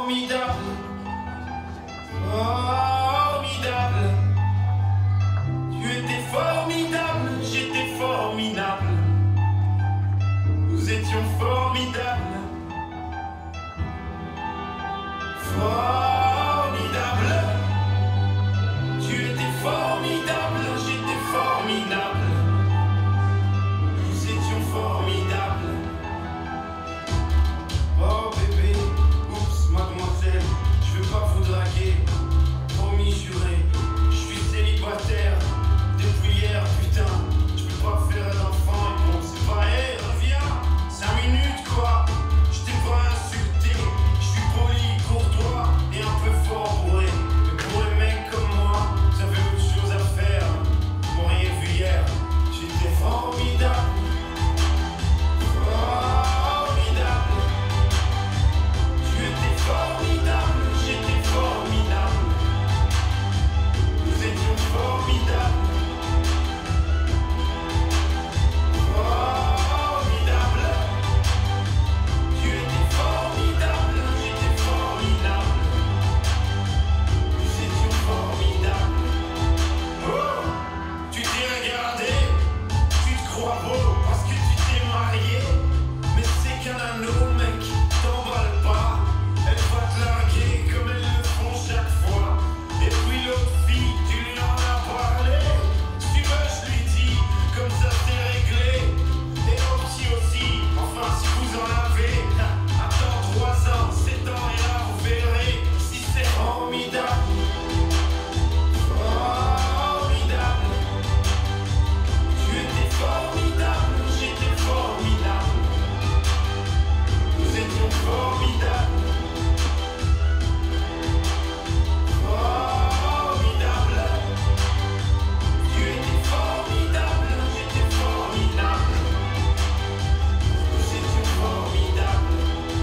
formidable, formidable. Tu étais formidable, j'étais formidable. Nous étions formidables, formidable. Tu étais formidable, j'étais formidable. Nous étions formidables. Oh bébé, oups, mademoiselle, je veux pas vous draguer. Promis juré, je suis célibataire depuis hier, putain. Je peux pas faire d'enfant et bon, c'est pas, hey, reviens, 5 minutes quoi. Je t'ai pas insulté, je suis poli, courtois et un peu fort bourré. Mais pour les mecs comme moi, vous avez autre chose à faire. Vous m'auriez vu hier, j'étais formidable. Formidable. Tu étais formidable, j'étais formidable. Nous étions formidables. Formidable. Tu étais formidable, j'étais formidable. Nous étions formidables. Oh, tu t'es regardé, tu te crois beau parce que tu t'es marié. Mais c'est qu'un anneau, mec, t'emballe pas. Elle va te larguer comme elles le font chaque fois. Et puis l'autre fille, tu lui en as parlé. Si tu veux, je lui dis, comme ça c'est réglé. Et au petit aussi, enfin si vous en avez. Attends 3 ans, 7 ans et là vous verrez si c'est formidable. Formidable. Tu étais formidable, j'étais formidable. Nous étions formidables. Formidable. Tu étais formidable, j'étais formidable. Nous étions formidables.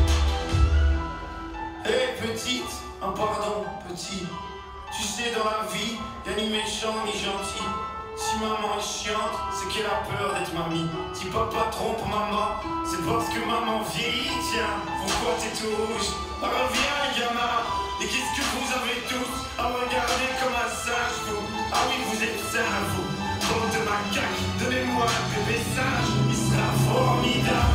Hé petite, un pardon petit. Tu sais dans la vie, y'a ni méchant ni gentil. Si maman est chiante, c'est qu'elle a peur d'être mamie. Si papa trompe maman, c'est parce que maman vieillit. Tiens, pourquoi t'es tout rouge? Ah, reviens les gamins. Et qu'est-ce que vous avez tous à regarder comme un singe vous? Ah oui, vous êtes singes vous. Bande de macaques, donnez-moi un bébé singe, il sera formidable.